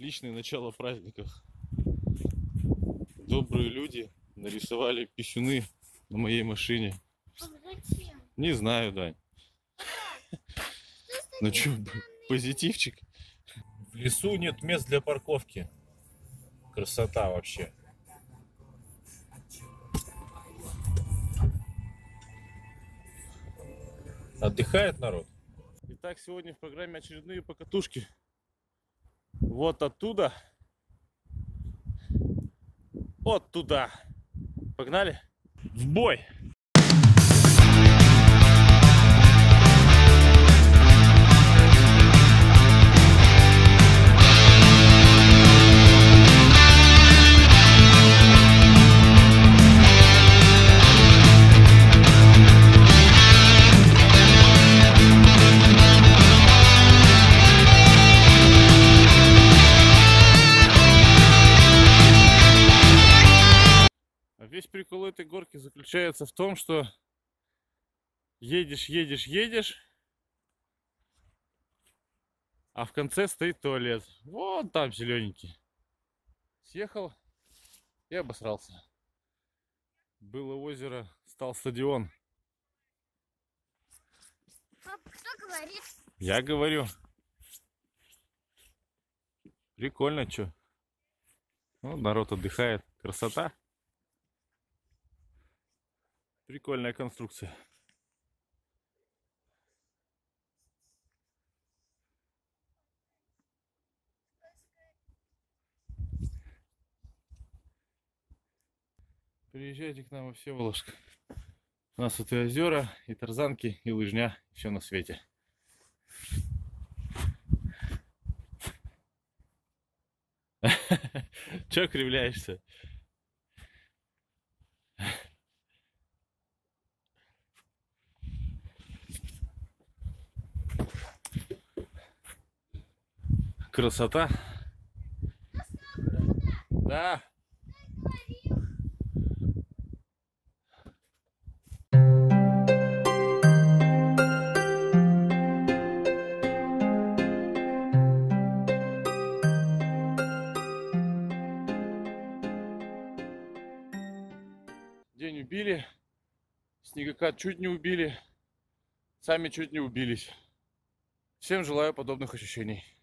Отличное начало праздников. Добрые люди нарисовали писюны на моей машине. Зачем? Не знаю, Дань. Ну что, позитивчик? В лесу нет мест для парковки. Красота вообще. Отдыхает народ. Итак, сегодня в программе очередные покатушки. Вот оттуда. Вот туда. Погнали? В бой! Весь прикол этой горки заключается в том, что едешь, а в конце стоит туалет. Вот там зелененький. Съехал и обосрался. Было озеро, стал стадион. Пап, кто говорит? Я говорю. Прикольно, что. Ну, народ отдыхает. Красота. Прикольная конструкция. Приезжайте к нам во Всеволожск. У нас тут и озера, и тарзанки, и лыжня, все на свете. Че кривляешься? Красота. Да. День убили, снегокат чуть не убили, сами чуть не убились. Всем желаю подобных ощущений.